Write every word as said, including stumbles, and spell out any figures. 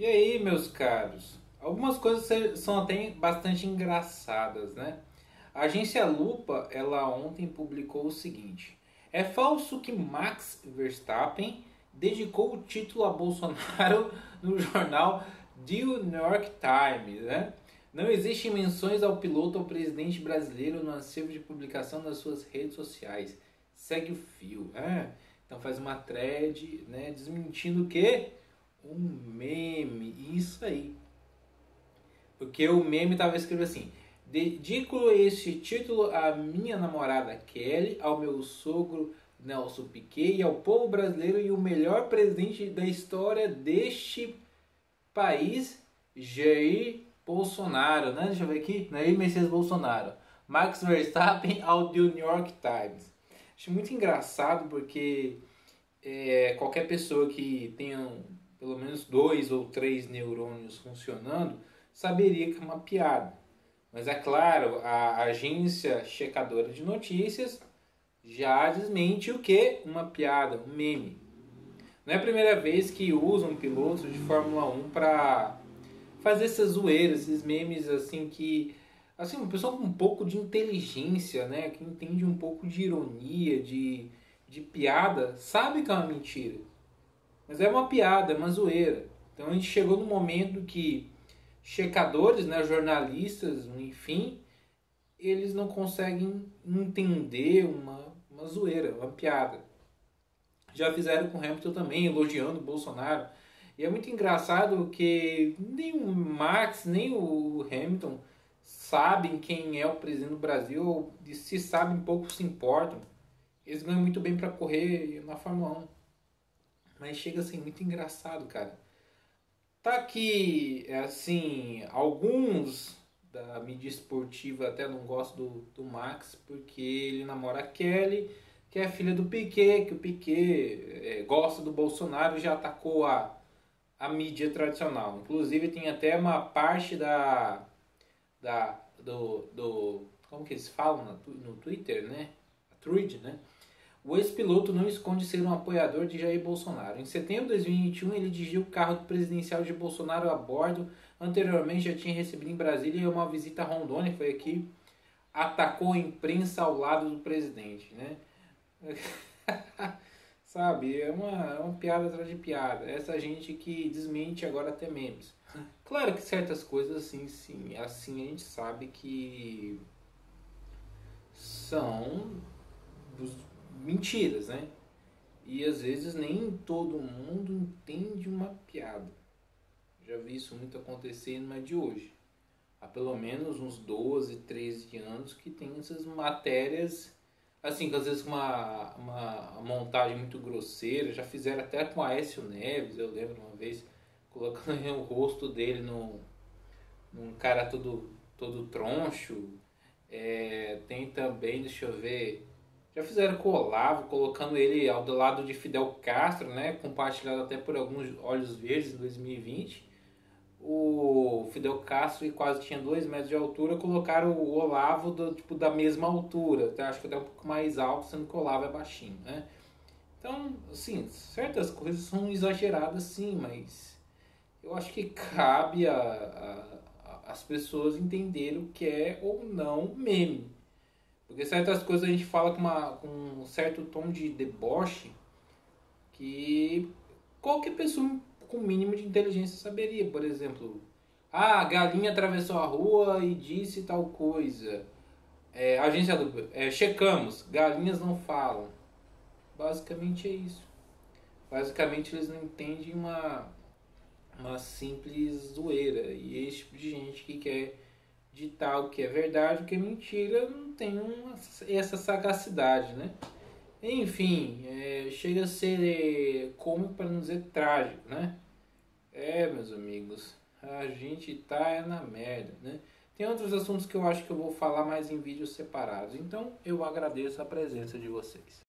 E aí, meus caros? Algumas coisas se- são até bastante engraçadas, né? A agência Lupa, ela ontem publicou o seguinte: é falso que Max Verstappen dedicou o título a Bolsonaro no jornal The New York Times, né? Não existem menções ao piloto ou presidente brasileiro no acervo de publicação das suas redes sociais. Segue o fio, né? Então faz uma thread, né, desmentindo o quê? Um meme, isso aí. Porque o meme tava escrito assim: dedico este título à minha namorada Kelly, ao meu sogro Nelson Piquet e ao povo brasileiro e o melhor presidente da história deste país, Jair Bolsonaro, né? Deixa eu ver aqui, Jair Messias Bolsonaro. Max Verstappen ao The New York Times. Acho muito engraçado porque é, qualquer pessoa que tenha pelo menos dois ou três neurônios funcionando saberia que é uma piada. Mas é claro, a agência checadora de notícias já desmente o que? Uma piada, um meme. Não é a primeira vez que usam pilotos de Fórmula um para fazer essas zoeiras, esses memes assim que assim, uma pessoa com um pouco de inteligência, né, que entende um pouco de ironia, de, de piada, sabe que é uma mentira. Mas é uma piada, é uma zoeira. Então a gente chegou no momento que checadores, né, jornalistas, enfim, eles não conseguem entender uma, uma zoeira, uma piada. Já fizeram com Hamilton também, elogiando o Bolsonaro. E é muito engraçado que nem o Max, nem o Hamilton sabem quem é o presidente do Brasil, ou se sabem, pouco se importam. Eles ganham muito bem para correr na Fórmula um. Mas chega a ser muito engraçado, cara. Tá que, é assim, alguns da mídia esportiva até não gostam do, do Max, porque ele namora a Kelly, que é a filha do Piquet, que o Piquet é, gosta do Bolsonaro e já atacou a, a mídia tradicional. Inclusive tem até uma parte da, da do, do como que eles falam no, no Twitter, né? A thread, né? O ex-piloto não esconde ser um apoiador de Jair Bolsonaro. Em setembro de dois mil e vinte e um, ele dirigiu o carro presidencial de Bolsonaro a bordo. Anteriormente, já tinha recebido em Brasília uma visita a Rondônia, foi aqui, atacou a imprensa ao lado do presidente, né? Sabe, é uma, é uma piada atrás de piada. Essa gente que desmente agora até memes. Claro que certas coisas assim, sim, assim a gente sabe que são dos mentiras, né? E às vezes nem todo mundo entende uma piada. Já vi isso muito acontecer, não é de hoje. Há pelo menos uns doze, treze anos que tem essas matérias, assim, que às vezes com uma, uma montagem muito grosseira. Já fizeram até com Aécio Neves, eu lembro uma vez, colocando o rosto dele num, num cara todo, todo troncho. É, tem também, deixa eu ver, já fizeram com o Olavo, colocando ele ao do lado de Fidel Castro, né? Compartilhado até por alguns olhos verdes em dois mil e vinte. O Fidel Castro quase tinha dois metros de altura, colocaram o Olavo do, tipo, da mesma altura. Então, acho que até um pouco mais alto, sendo que o Olavo é baixinho, né? Então, assim, certas coisas são exageradas sim, mas eu acho que cabe a, a, a, as pessoas entenderem o que é ou não meme. Porque certas coisas a gente fala com, uma, com um certo tom de deboche que qualquer pessoa com o mínimo de inteligência saberia. Por exemplo, ah, a galinha atravessou a rua e disse tal coisa. É, agência do, é, checamos, galinhas não falam. Basicamente é isso. Basicamente eles não entendem uma, uma simples zoeira. E esse tipo de gente que quer ditar o que é verdade, o que é mentira, não tem uma, essa sagacidade, né? Enfim, é, chega a ser é, cômico para não dizer trágico, né? É, meus amigos, a gente tá é na merda, né? Tem outros assuntos que eu acho que eu vou falar mais em vídeos separados. Então, eu agradeço a presença de vocês.